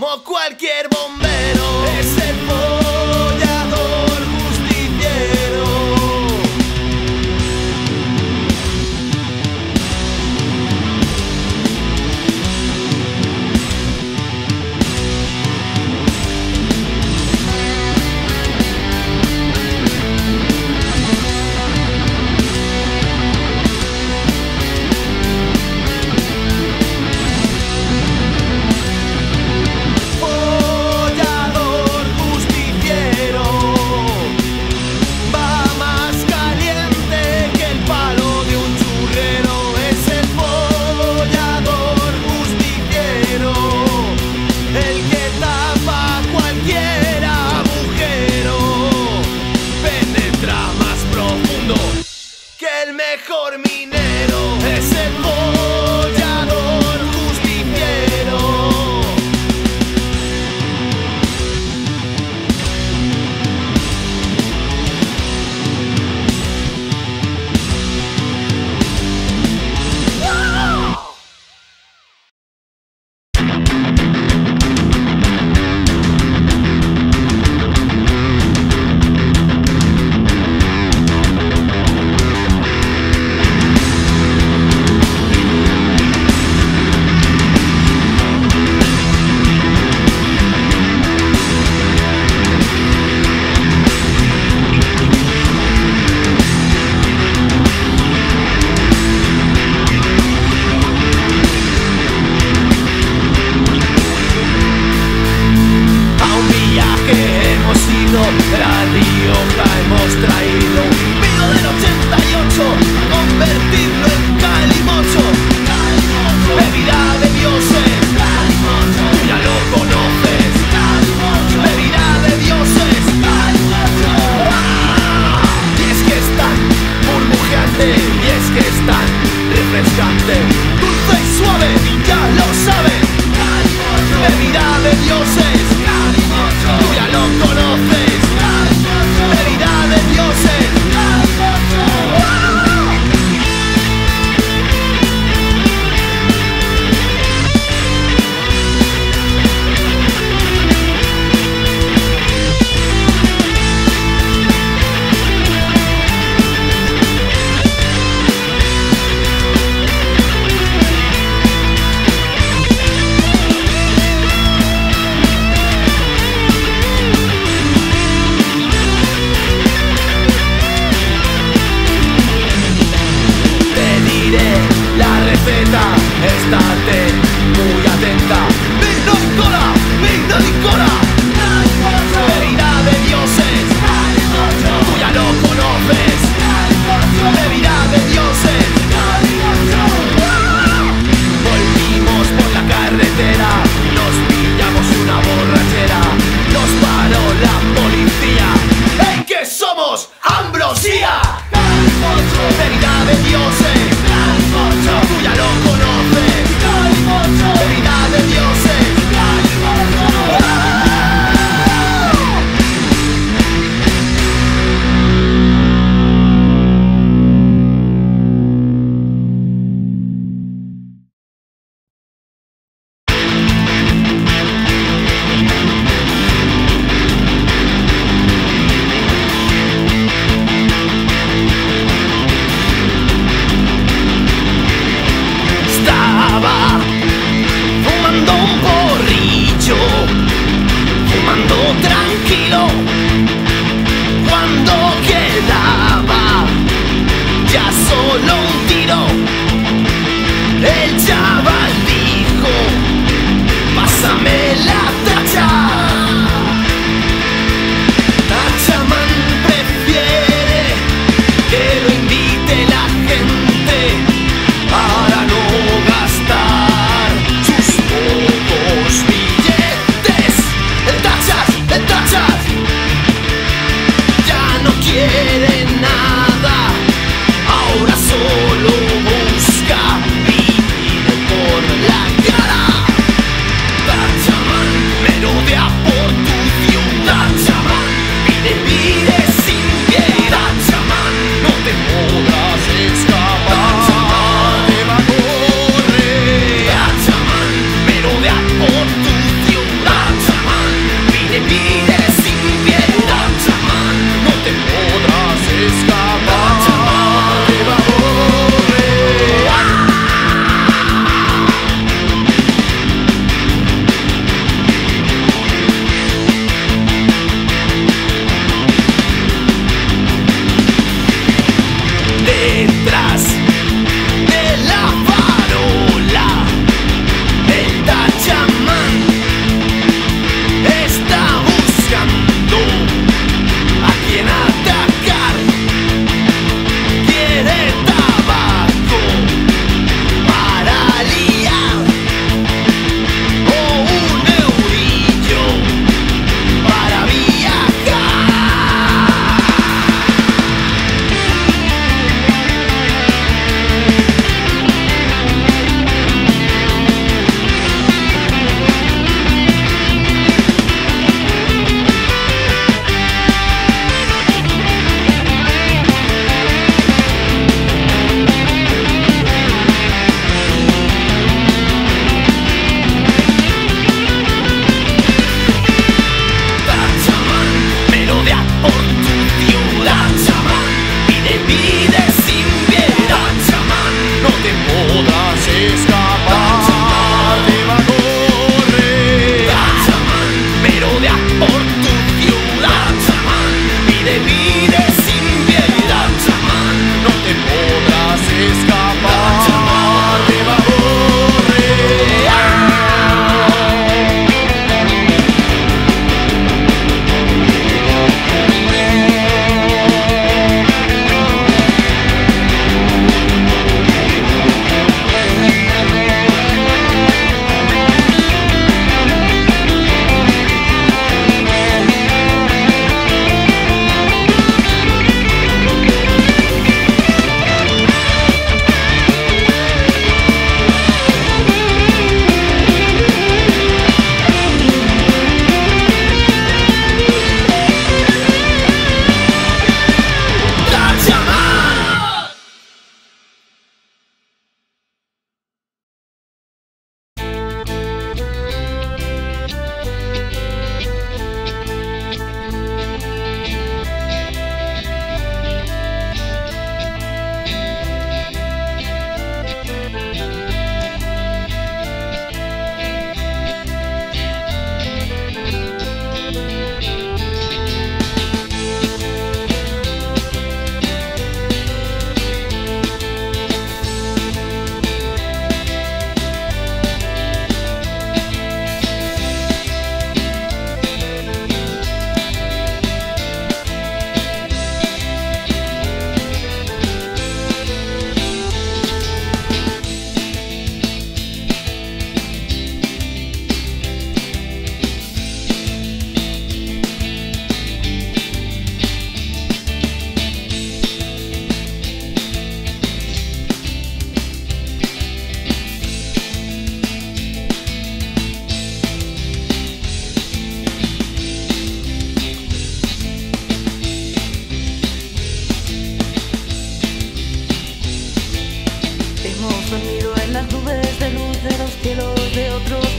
como cualquier bombero. Es el follador justiciero. Follador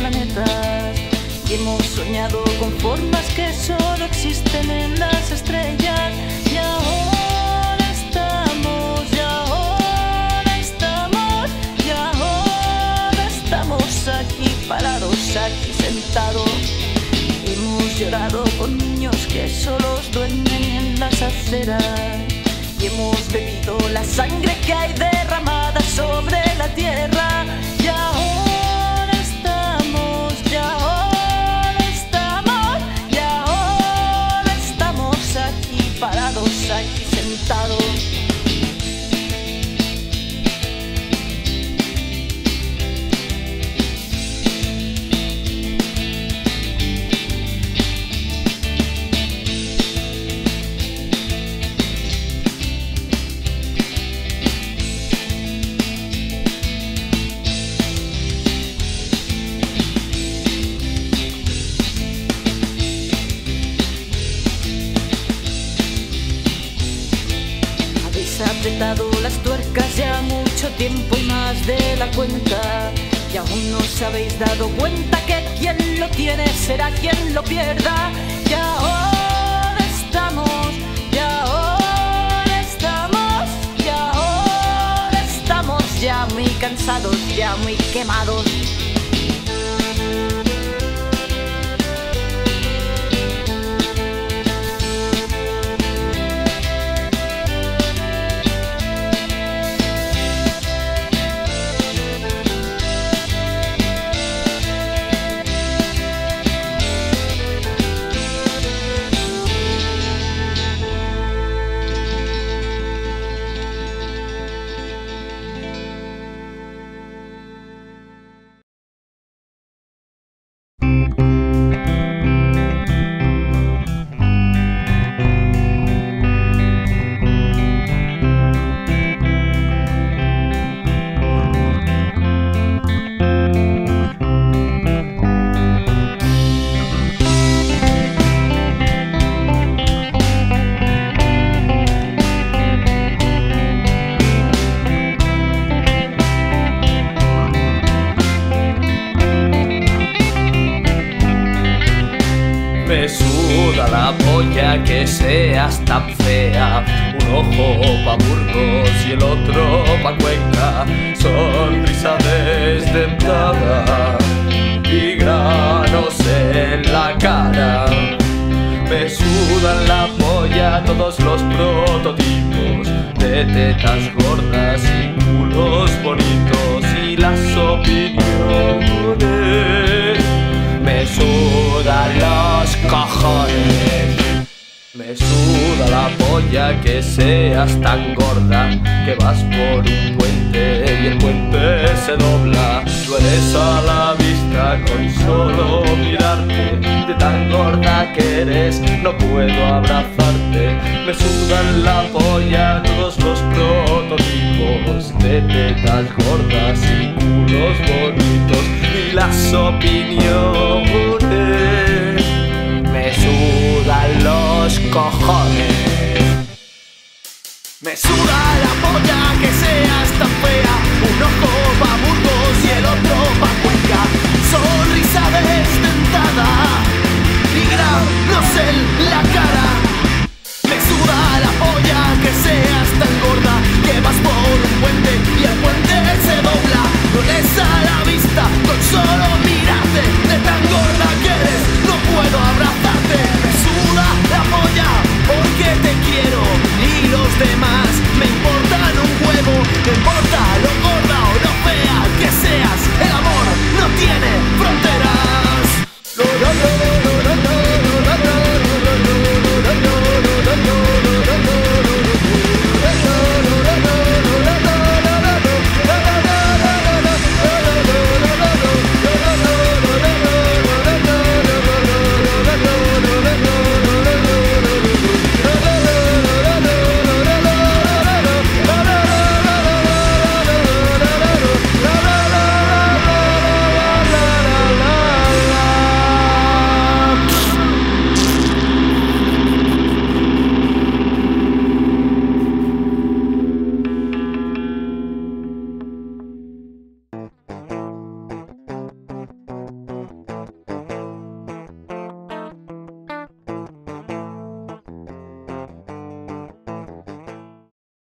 planetas y hemos soñado con formas que solo existen en las estrellas. Y ahora estamos, y ahora estamos, y ahora estamos aquí parados, aquí sentados. Hemos llorado con niños que solos duermen en las aceras y hemos bebido la sangre que hay derramada sobre la tierra. Y ahora estamos, y ahora estamos, y ahora estamos aquí parados, aquí sentados. Apretado las tuercas ya mucho tiempo y más de la cuenta, y aún no os habéis dado cuenta que quien lo tiene será quien lo pierda. Y ahora estamos, y ahora estamos, y ahora estamos ya muy cansados, ya muy quemados. Me suda la polla que seas tan fea. Un ojo pa' Burgos y el otro pa' Cuenca. Sonrisa desdentada y granos en la cara. Me sudan la polla todos los prototipos de tetas gordas y culos bonitos y las opiniones. Me sudan los cojones. Me suda la polla que seas tan gorda que vas por un puente y el puente se dobla. Dueles a la vista con solo mirarte. De tan gorda que eres no puedo abrazarte. Me sudan la polla todos los prototipos de tetas gordas y culos bonitos y las opiniones. Me sudan los cojones. Me suda la polla que seas tan fea. Un ojo pa' Burgos y el otro